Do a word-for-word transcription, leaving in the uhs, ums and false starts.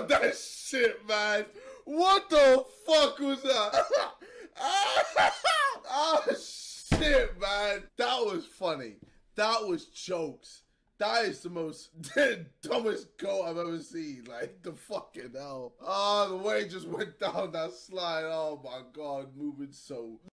Oh, that shit, man. What the fuck was that? Oh, shit, man. That was funny. That was jokes. That is the most dumbest goat I've ever seen. Like, the fucking hell. Oh, the way it just went down that slide. Oh, my God. Moving so...